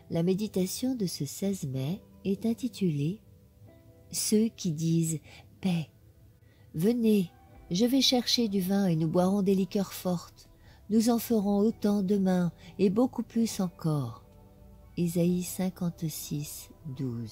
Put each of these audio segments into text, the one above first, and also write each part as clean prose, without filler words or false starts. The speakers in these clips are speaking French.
La méditation de ce 16 mai est intitulée « Ceux qui disent « Paix ». Venez, je vais chercher du vin et nous boirons des liqueurs fortes. Nous en ferons autant demain et beaucoup plus encore. Ésaïe 56, 12.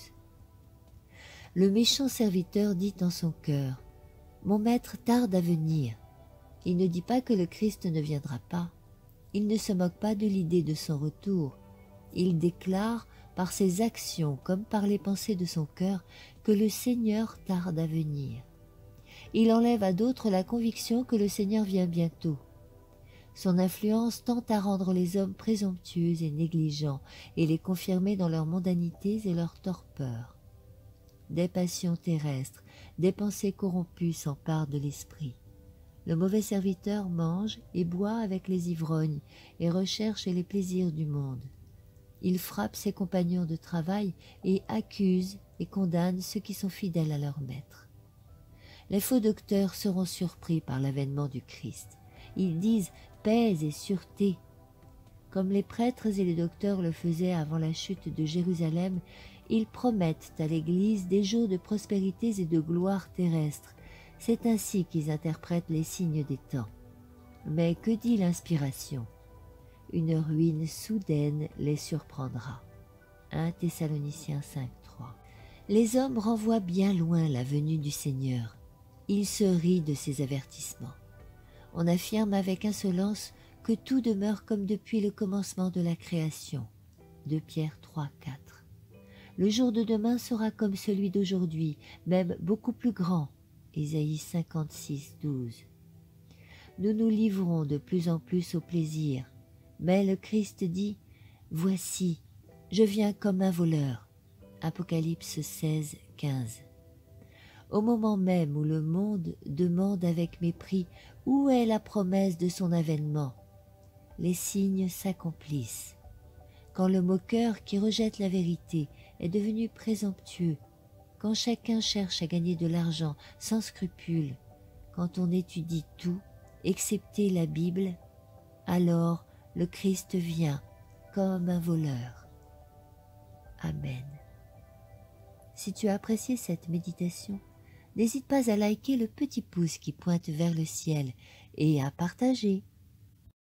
Le méchant serviteur dit en son cœur « Mon maître tarde à venir ». Il ne dit pas que le Christ ne viendra pas. Il ne se moque pas de l'idée de son retour. Il déclare par ses actions comme par les pensées de son cœur que le Seigneur tarde à venir. Il enlève à d'autres la conviction que le Seigneur vient bientôt. Son influence tend à rendre les hommes présomptueux et négligents et les confirmer dans leurs mondanités et leur torpeur. Des passions terrestres, des pensées corrompues s'emparent de l'esprit. Le mauvais serviteur mange et boit avec les ivrognes et recherche les plaisirs du monde. Il frappe ses compagnons de travail et accuse et condamne ceux qui sont fidèles à leur maître. Les faux docteurs seront surpris par l'avènement du Christ. Ils disent « paix et sûreté ». Comme les prêtres et les docteurs le faisaient avant la chute de Jérusalem, ils promettent à l'Église des jours de prospérité et de gloire terrestre. C'est ainsi qu'ils interprètent les signes des temps. Mais que dit l'inspiration ? Une ruine soudaine les surprendra. 1 Thessaloniciens 5, 3. Les hommes renvoient bien loin la venue du Seigneur. Ils se rient de ces avertissements. On affirme avec insolence que tout demeure comme depuis le commencement de la création. 2 Pierre 3, 4. Le jour de demain sera comme celui d'aujourd'hui, même beaucoup plus grand. Ésaïe 56, 12. Nous nous livrons de plus en plus au plaisir. Mais le Christ dit « Voici, je viens comme un voleur » Apocalypse 16, 15. Au moment même où le monde demande avec mépris où est la promesse de son avènement, les signes s'accomplissent. Quand le moqueur qui rejette la vérité est devenu présomptueux, quand chacun cherche à gagner de l'argent sans scrupule, quand on étudie tout, excepté la Bible, alors le Christ vient comme un voleur. Amen. Si tu as apprécié cette méditation, n'hésite pas à liker le petit pouce qui pointe vers le ciel et à partager.